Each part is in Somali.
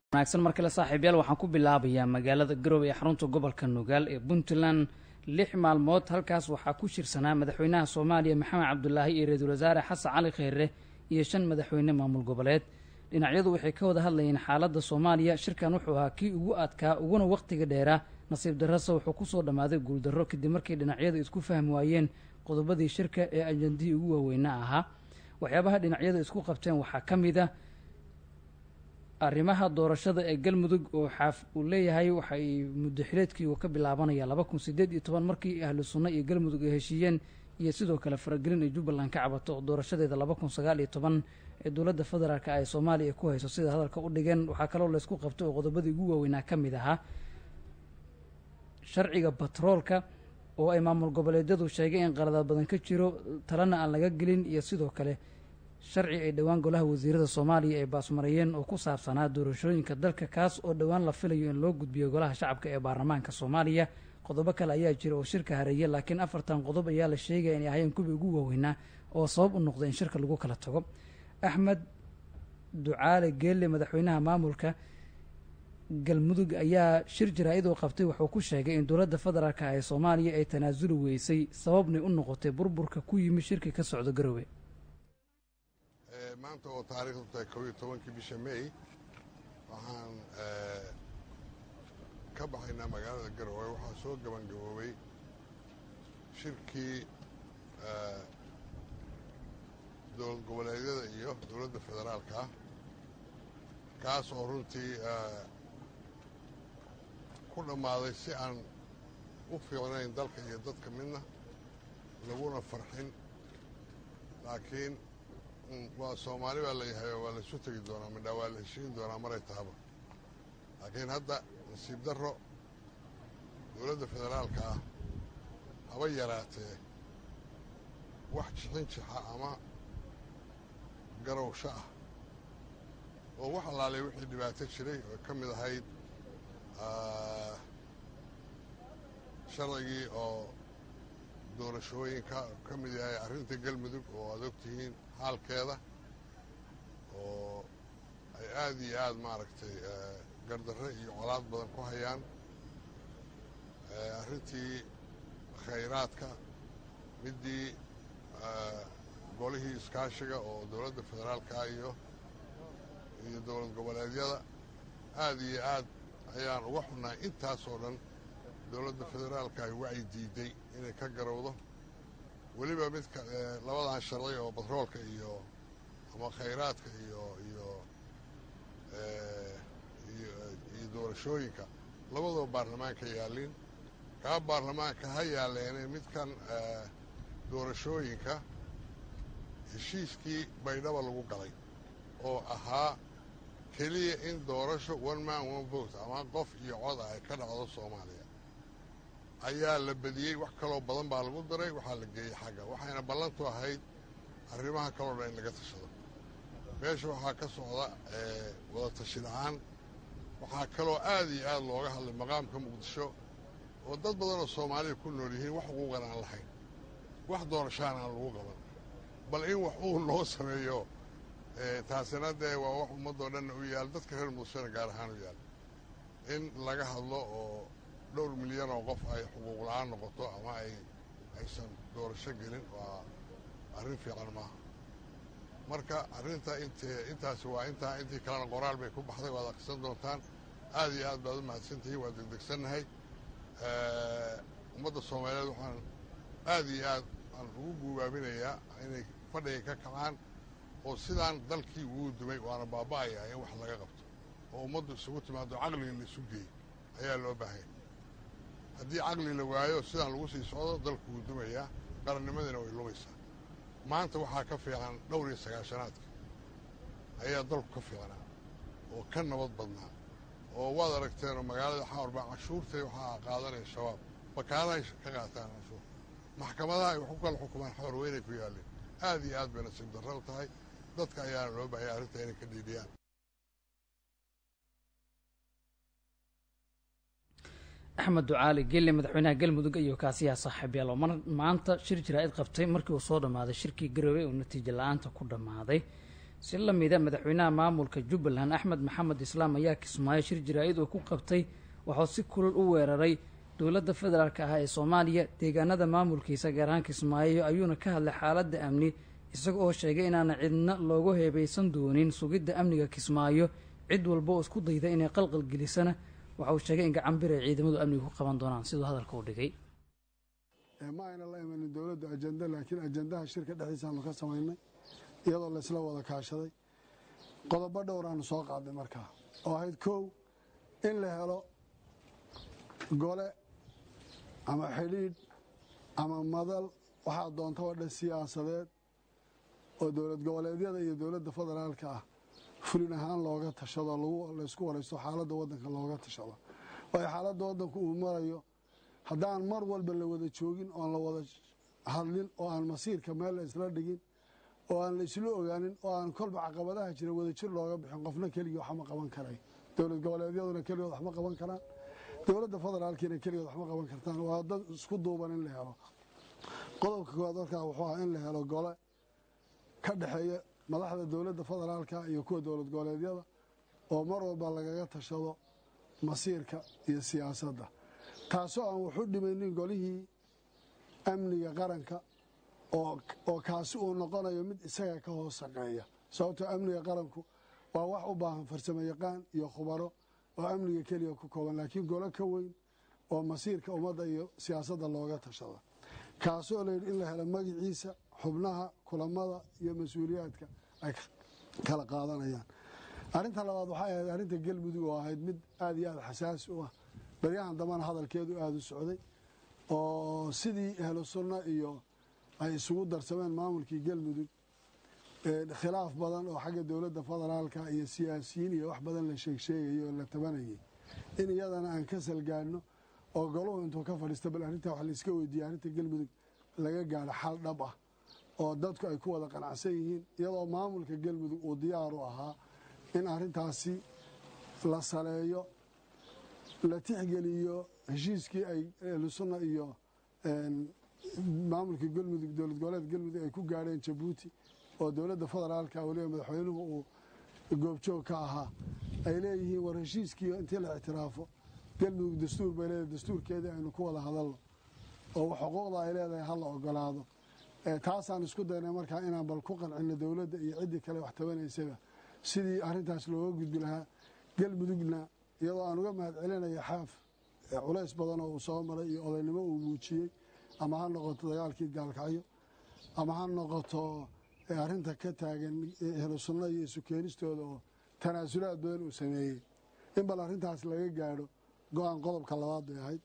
wanaagsan markale saaxiibayaal waxaan ku bilaabayaa magaalada Garowe ee xarunta gobolka Nugaal ee Puntland 6 maalmood halkaas waxaa ku shirsanaa madaxweynaha Soomaaliya Maxamed Cabdullaahi iyo ra'iisul wasaare Xasan Cali Kheyre iyo 5 madaxweyne maamul goboleed dhinacyadu waxay ka wada hadlayeen xaaladda Soomaaliya shirkan wuxuu ahaa kii ugu adkaa uguna waqtiga dheeraa nasiib darrada wuxuu ku soo dhamaaday guul darro kadib markii dhinacyadu isku fahmi waayeen qodobadii shirka ee ajandii ugu waaweynaa ahaa waxyaabaha dhinacyadu isku qabteen waxaa ka mid ah arrimaha doorashada ee Galmudug oo xaaf uu leeyahay waxay muddaxileedkii uu ka bilaabanaya 2018 markii ahlu sunna iyo Galmudug ay heshiiyeen iyo sidoo kale faragelin ay Jubbaland ka cabato doorashadeeda 2019 ee dowladda federaalka ay Soomaaliya ku hayso sida hadalka u dhigeen waxa kale oo la isku qabtay oo qodobadii ugu waaweynaa ka mid ahaa sharciga batroolka oo ay maamul goboleedyadu sheegeen in qaladaad badan ka jiro talana aan laga gelin iyo sidoo kale sharci ay dhawaan golaha wasiirada Soomaaliya ay baasmarayeen oo ku saabsanaa doorashooyinka dalka kaas oo dhawaan la filayo in loo gudbiyo golaha shacabka ee baarlamaanka Soomaaliya qodobo kale ayaa jira oo shirka hareeyay laakiin 4 qodob ayaa la sheegay in ay hayeen kuwii ugu waaweynaa oo sabab u noqday in shirka lagu kala tago Axmed Ducaale Geelle madaxweynaha maamulka Galmudug ayaa shir jaraa'id oo qabtay wuxuu ku sheegay in dowladda federaalka ee Soomaaliya ay tanaasuli weysay sababna u noqotay burburka ku yimid shirka ka socda Garowe maanta oo taariikhdu tahay 12 bisha May waxaan ka baxaynaa magaalada Garowe waxaa soo gabagaboobay shirkii dowlad goboleedyada iyo dowladda federaalka kaas oo runtii ku dhammaaday si aan u fiicnayn dalka iyo dadka midna laguna farxin laakiin waa Soomaali baa leeyahay waa la isu tagi doonaa midna waa la heshiin doonaa maray tahaba laakiin hadda nasiib darro dowladda federaalka haba yaraatee wax jixin ama garowsho ah oo wax alaalay wixii dhibaato jiray oo ka mid ahayd sharcigii oo doorashooyinka ka mid yahay arrinta Galmudug oo aad ogtihiin xaalkeeda oo ay aad iyo aad maaragtay gardarre iyo colaad badan ku hayaan arrintii khayraadka midii golihii iskaashiga oo dowladda federaalka iyo dowlad goboleedyada aad iyo aad ayaan uga xunnaa intaasoo dhan dowladda federaalka ay wacyi diiday inay ka garowdo weliba midka labadan sharci oo batroolka iyo ama khayraadka iyo doorashooyinka labadoo baarlamaanka yaalliin kaa baarlamaanka ha yaalleene midkan doorashooyinka heshiiskii baydhaba lagu galay oo ahaa keliya in doorasho one man one vote ama qof iyo cod ay ka dhacdo Soomaaliya ayaa la badiyey wax kaloo badan baa lagu daray waxaa la geeyey xagga waxayna ballantu ahayd arrimaha kaloo dhan in laga tashado meesha waxaa ka socda wada tashi la'aan waxaa kaloo aad iyo aad looga hadlay maqaamka Muqdisho oo dad badan oo Soomaaliya ku nool yihiin wax ugu garan lahayn wax doorashaan aan lagu qaban bal in wax uu loo sameeyo taasina dee waa wax ummadoo dhan u yaal dadka reer Muqdisho gaar ahaan u yaal in laga hadlo oo dhowr milyan oo qof ay xuquuq la'aan noqoto ama aysan doorasho gelin waa arrin fiican maaha marka arrinta intaasi waa intii kalena qoraal bay ku baxday waad akhrisan doontaan aad iyo aad baad u mahadsantihiin waa degdegsannahay ummadda Soomaaliyeed waxaan aad iyo aad aan ugu guubaabinayaa inay fadhiga ka kacaan oo sidaan dalkii ugu dumay waana baaba'aya in wax laga qabto oo ummaddu isugu timaado caqliga la isu geeyo ayaa loo baahan haddii caqli la waayo sidaan lagu sii socdo dalku wuu dumayaa qarannimadina way lumaysaa maanta waxaa ka fiican dhowr iyo sagaashanaadka ayaa dalku ka fiicnaa oo ka nabad badnaa oo waad aragteenoo magaalada xawar baa cashuurtay waxaa qaadanaya shabaab bakaalahay ka qaataan cashuur maxkamadaha ay wax ku kala xukumaan xawar weynay ku yaalleen aad iyo aad bay nasiib darro u tahay dadka ayaana loo baahaya arrinta inay ka dhiidhiyaan Axmed Ducaale Geelle madaxweynaha Galmudug iyo kaasiya saaxiibayaal maanta shir jaraa'id qabtay markii uu soo dhamaaday shirkii Garowe oo natiijo la'aanta ku dhamaaday si la mida madaxweynaha maamulka jubbaland axmed maxamed islaam ayaa kismaayo shir jaraa'id oo ku qabtay waxuu si kulul u weeraray dowladda federaalka ah ee soomaaliya deegaanada maamulkiisa gaar ahaan kismaayo ayuuna ka hadlay xaaladda amni isaga oo sheegay inaana cidna loogu heebaysan doonin sugidda amniga kismaayo cid walba oo isku dayda inay qalqal gelisana waxa uu sheegay in gacan bir ay ciidamadu amniga ku qaban doonaan siduu hadalka u dhigay ma ayna la imanin dowladda ajenda laakiin ajendaha shirka dhexdiisaanu ka samaynay iyadoo laysla wada kaashaday qodobo dhowr aanu soo qaadnay markaa oo ahayd kow in la helo gole ama xidhiidh ama madal waxaa doontaba dhan siyaasadeed oo dowlad goboleedyada iyo dowladda federaalka ah fulin ahaan looga tashado laysku waraysto xaaladda waddanka looga tashado waayo xaaladda waddanku uu marayo haddaan mar walba la wada joogin oon la wada hadlin oo aan masiirka meel la isla dhigin oo aan la isla ogaanin oo aan kolba caqabadaha jira wadajir looga bixin qofna keligii waxma qaban karay dowlad goboleedyaduna keligood waxma qaban karaan dowladda federaalkiina keligood waxma qaban kartaan waa dad isku duuban in la helo qodobka koowaad markaa wuxuu ahaa in la helo gole ka dhexeeya madaxda dowladda federaalka iyo kuwa dowlad goboleedyada oo mar walba lagaga tashado masiirka iyo siyaasadda taasoo aan waxu dhimaynin golihii amniga qaranka oo kaasi uu noqonayo mid isaga ka hoos shaqeeya sababtoo amniga qaranku waa wax u baahan farsamo yaqaan iyo khubaro oo amniga keliya ku kooban laakiin golo ka weyn oo masiirka ummadda iyo siyaasadda looga tashado kaasoo layidhi in la helo magaciisa xubnaha kulamada iyo mas-uuliyaadka ay kala qaadanayaan arrinta labaad waxay ahayd arrinta galmudug oo ahayd mid aad iyo aad xasaasi u ah baryahan dambana hadalkeedu aada u socday oo sidii ahlu sunna iyo ay isugu darsameen maamulkii galmudug khilaaf badan oo xagga dowladda federaalka iyo siyaasiyiin iyo wax badan la sheegsheegayay oo la tabanayay in iyadana aan ka salgaano oo goluhu intuu ka fadhiista bal arrintaa wax layska weydiiyey arrinta galmudug laga gaadho xal dhab ah oo dadku ay ku wada qanacsan yihiin iyadoo maamulka galmudug uu diyaar u ahaa in arrintaasi la saleeyo la tixgeliyo heshiiskii ay ahlusunna iyo maamulka galmudug dowlad goboleed galmudug ay ku gaadheen jabuuti oo dowladda federaalka weliba madaxweynuhu uu goobjoog ka ahaa ay leeyihiin war heshiiskii intii la ictiraafo galmudug dastuur bay leedahay dastuurkeedii aynu ku wada hadalno oo xuquuqda ay leedahay ha la ogolaado taasaan isku daynay markaa inaan bal ku qancino dowladda iyo ciddii kale wax tabanaysaba sidii arrintaas looga gudbi lahaa galmudugna iyadoo aan uga mahad celinaya xaaf culays badan oo uu soo maray iyo odaynimo uu muujiyey ama ha noqoto dagaalkii gaalkacyo ama ha noqoto arrinta ka taagan ahlu sunna iyo isu keenistooda oo tanaasulaad badan uu sameeyey in bal arrintaas laga gaadho go-aan qodobka labaad bay ahayd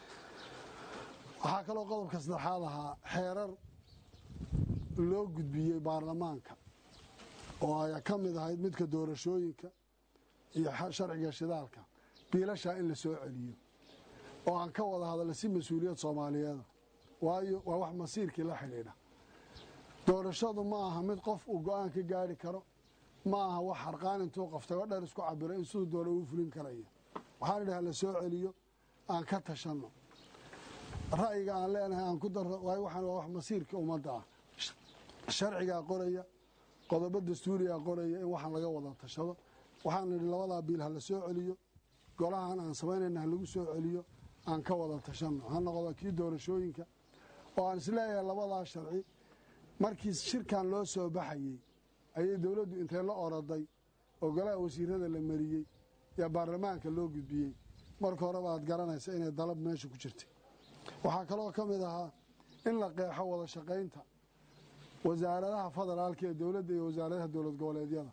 waxaa kaloo qodobka saddexaad ahaa xeerar loo gudbiyey baarlamaanka oo ay ka mid ahayd midka doorashooyinka iyo sharciga shidaalka biilashaa in la soo celiyo oo aan ka wada hadalna si mas-uuliyad soomaaliyeeda waayo waa wax masiirkii la xidhiidha doorashadu ma aha mid qof uu go-aan ka gaari karo ma aha wax harqaan intuu qoftago dheer isku cabiro in siduu doona uu fulin karaya waxaan idhaha la soo celiyo aan ka tashanno ra'yiga aan leenahay aan ku darro waayo waxaan waa wax masiirka ummadda ah sharcigaa qoraya qodobo dastuurigaa qoraya in waxaan laga wada tashado waxaan nidhi labadaa biil ha la soo celiyo golahan aan samaynayna ha lagu soo celiyo aan ka wada tashanno ha noqdo kii doorashooyinka oo aan isleeyahay labadaa sharci markii shirkan loo soo baxayey ayay dowladdu intay la oroday oo golaha wasiirada la mariyey yaa baarlamaanka loo gudbiyey marka horeba aad garanaysa inay dalab meesha ku jirtay waxaa kaloo ka mid ahaa in la qeexo wada shaqaynta wasaaradaha federaalka ee dowladda iyo wasaaradaha dowlad goboleedyada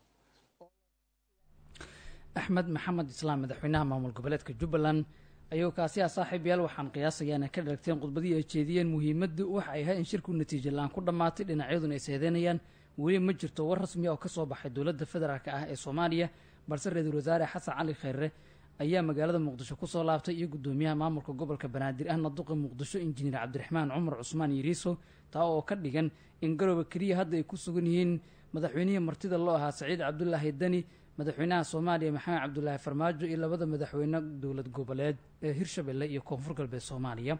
axmed maxamed islaam madaxweynaha maamul goboleedka jubbaland ayuu kaasi ah saaxiib yaal waxaan qiyaasayaa inay ka dharagteen khudbadii ay jeediyeen muhiimaddu waxa ay ahayd in shirku natiijo la-aan ku dhammaatay dhinacyaduna ay seedeynayaan weli ma jirto war rasmi oo ka soo baxay dowladda federaalk ah ee soomaaliya balse ra-iisul wasaare xasan cali khayre ayaa magaalada muqdisho ku soo laabtay iyo guddoomiyaha maamulka gobolka banaadir ahna duqa muqdisho injineer cabdiraxmaan cumar cusmaan yariiso taa oo ka dhigan in garooba keliya hadda ay ku sugan yihiin madaxweynihii martida loo ahaa saciid cabdulaahi deni madaxweynaha soomaaliya maxamed cabdulaahi farmaajo iyo labada madaxweyne dowlad goboleed ee hirshabelle iyo koonfur galbeed soomaaliya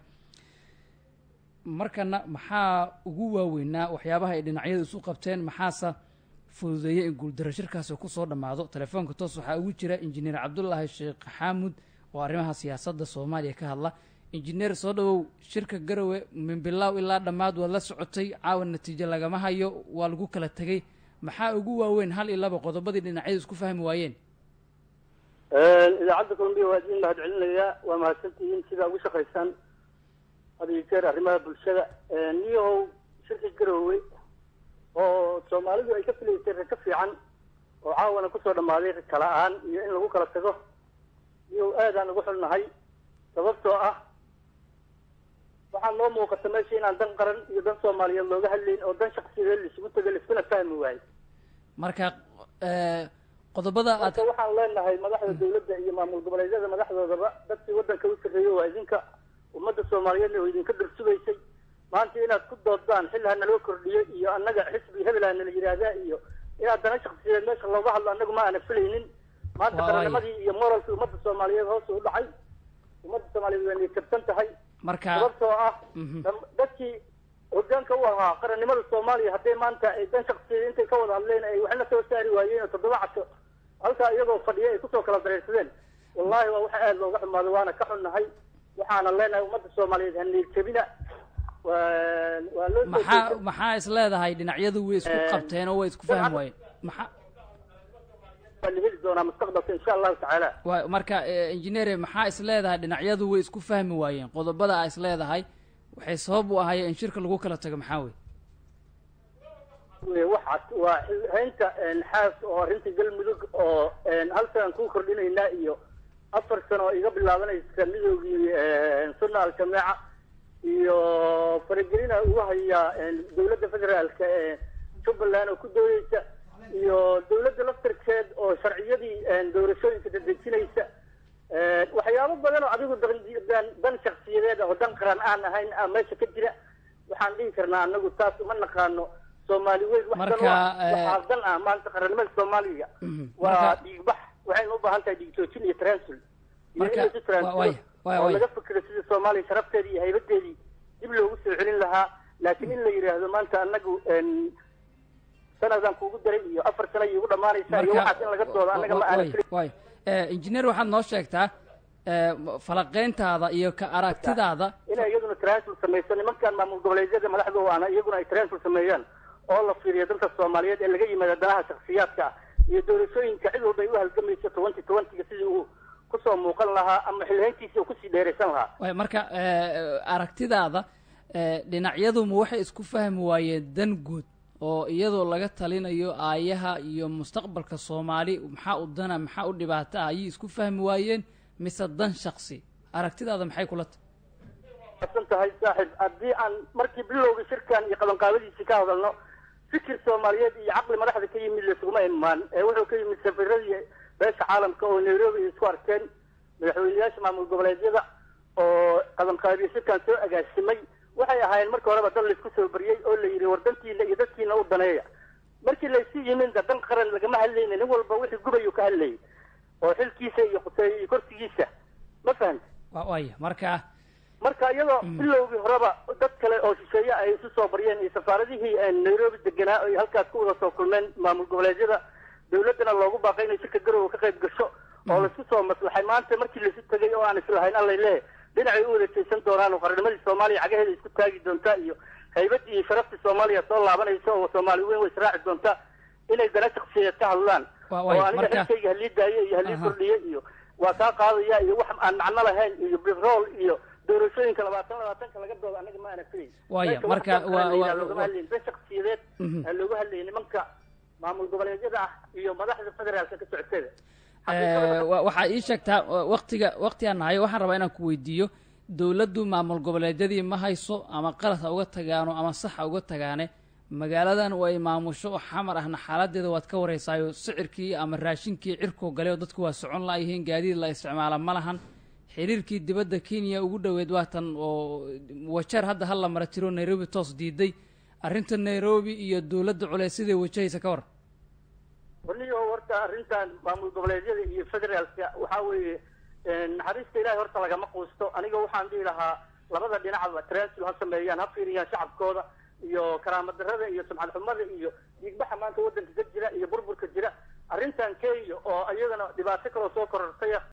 markana maxaa ugu waaweynaa waxyaabaha ay dhinacyadu isu qabteen maxaase fududeeyey in guuldaro shirkaasi kusoo dhammaado. telefoonka toos waxaa ugu jira injineer cabdulaahi sheekh xaamud oo arrimaha siyaasadda soomaaliya ka hadla. injineer soo dhawow, shirka garowe min bilaaw ilaa dhammaad waad la socotay, caawa natiijo lagama hayo, waa lagu kala tegey. maxaa ugu waaweyn hal iyo laba qodobadii dhinacyadu isku fahmi waayeen? idaacadda Colombia waa idin mahad celinayaa, waa mahadsantihiin sidaa ugu shaqaysaan had iyo jeer arrimaha bulshada. niyahow shirka garowe oo soomaalidu ay ka filaysay raka fiican oo caawana kusoo dhammaaday kala-aan iyo in lagu kala tago, niyahow aadaan ugu xulnahay sababtoo ah waxaa noo muuqata meesha inaan dan qaran iyo dan soomaaliyeed looga hadlayn oo dan shaksiyadeed laisugu tego laiskuna fahmi waayo. marka qodobada aad waxaan leenahay madaxda dawladda iyo maamul goboleedyada madaxdoodaba dadkii waddanka u sarreeyey waa idinka, ummadda soomaaliyeedna oo idinka dhursugaysay. maanta inaad ku doodaan xil ha naloo kordhiyo iyo annaga xisbi hebel ha nala yidhaahdaa iyo inaad dana shaksiyadeed meesha looga hadlo annagu ma aana filaynin. maanta qaranimadii iyo moralkii ummadda soomaaliyeed hoos u dhacay, ummadda soomaaliyeed waa niyadjabsan tahay. marka sababtoo ah dadkii hoggaanka u ahaa qarannimada soomaaliya hadday maanta ay dan shaksiyadeed intay ka wada hadleen ay waxna soo saari waayeen oo 7 casho halkaa iyagoo fadhiya ay kusoo kala dareersadeen, wallaahi waa waxa aad looga xumaado, waana ka xunnahay. waxaana leenahay ummadda soomaaliyeed ha niyadjabina. waa loo maxaa is leedahay dhinacyadu way isku qabteen oo way isku fahmi waayeen? maxaa la heli doonaa mustaqbalka insha allahu tacaala. marka injineere maxaa is leedahay dhinacyadu way isku fahmi waayeen? qodobada aa is leedahay waxay sabab u ahaayeen in shirka lagu kala tago maxaa wey? waxaas waa haynta xaas oo arrinta galmudug oo hal sanaan kuu kordhinaynaa iyo 4 sano oo iga bilaabanaysa midoogii sunna al-jamaaca iyo faragelina ugu haya dawladda federaalka ee jubbaland oo ku doodaysa iyo dawladda laftarkeed oo sharciyadii doorashooyinka dadejinaysa. waxyaabo badan oo adigu dan shaksiyadeed oo dan qaran aan ahayn meesha ka jira. waxaan dhihi karnaa anagu taas uma naqaano soomaali weyn waxaa dan ah maanta qarannimada soomaaliya waa dhiigbax. waxaynu u baahan tahay dhiigjoojin iyo transul oo laga fikiro sidii soomaaliya sharafteedii iyo haybadeedii dib loogu soo celin lahaa. laakiin in la yidhaahdo maanta anagu sanadan kuugu daray iyo 4 sano igu dhamaanaysa iyo waxaas in laga doodo annaga ma aana. injineer waxaad noo sheegtaa falaqeyntaada iyo ka aragtidaada inay iyaduna transul samayso, nimankan maamul goboleedyada madaxdooda iyaguna ay transul sameeyaan oo la fiiriyo dalka soomaaliyeed ee laga yimaado danaha shaksiyaadka ah iyo doorashooyinka cid walba ay u halgamayso 2020 sidii uu kusoo muuqan lahaa ama xilhayntiisii uu kusii dheeraysan lahaa. marka aragtidaada dhinacyadu ma waxay isku fahmi waayeen dan guud oo iyadoo laga talinayo aayaha iyo mustaqbalka Soomaali maxaa u dana maxaa u dhibaato ah ay isku fahmi waayeen mise dan shakhsi? aragtidaada maxay kula tahay saaxiib? haddii aan markii bilowgii shirkan iyo qabanqaabadiisii ka hadalno, fikir Soomaaliyeed iyo caqli madaxda ka yimid laysuguma imaan wuxuu ka yimid safiradii beesha caalamka oo Nairobi isku arkeen madaxweynayaasha maamul goboleedyada oo qabanqaabiye shirkan soo agaasimay. waxay ahaayeen markii horeba dad laisku soo bariyey oo la yidhi wardantiina iyo dadkiina u daneeya. markii laysu yimin dan qaran lagama hadlayna, nin walba wixii gubayuu ka hadlayay oo xilkiisa iyo khuseeyo iyo korsigiisa. ma fahamti? marka iyadoo bilowgii horeba dad kale oo shisheeye ay isu soo bariyeen iyo safaaradihii Nairobi deganaa ay halkaas ku wada soo kulmeen maamul goboleedyada, dawladdana loogu baaqay inay shirka garowe ka qayb gasho oo laisku soo maslaxay. maanta markii laisu tegay oo aan islahayn allay leeyahay dhinacay u wada jeesan doonaan oo qarnimadii Soomaaliya cagaheeda isku taagi doontaa iyo haybadii iyo sharaftii Soomaaliya soo laabanaysa oo Soomaali weyn way israaci doontaa inay dana shakhsiyadeed ka hadlaan oo aniga xilkayga halii daaye iyo halii kordhiye iyo waa kaa qaadaya iyo wax aan macno lahayn iyo birool iyo doorashooyinka 20 laga doodo anaga ma aana filayn. marka dan shakhsiyadeed loogu hadlayay nimanka maamul goboleedyada ah iyo madaxda federaalka ka socoteeda. waxaa ii sheegtaa waqti aan nahay waxaan rabaa inaan ku weydiiyo, dawladdu maamul goboleedyadii ma hayso ama qalad ha uga tagaano ama sax ha uga tagaane, magaaladan oo ay maamusho oo xamar ahna xaaladeeda waad ka wareysaayo, sicirkii ama raashinkii cirkoo gale oo dadku waa socon laayihiin, gaadiid la isticmaala ma lahan. xiriirkii dibadda Kenya ugu dhoweed waatan oo wajeer hadda hal la mara tiro Nairobi toos diiday. arrinta Nairobi iyo dawladda culeysyadii wajahaysa ka war? waliyo horta arrintan maamul goboleedyada iyo federaalka waxaa weeye naxariista ilaahay horta lagama quusto. aniga waxaan dhihi lahaa labada dhinacba transul ha sameeyaan, ha fiiriyaan shacabkooda, iyo karaamadarada iyo sumcad xumada iyo dhiigbaxa maanta waddanka ka jira iyo burburka jira arrintan kenya oo iyadana dhibaato kaloo soo korortaya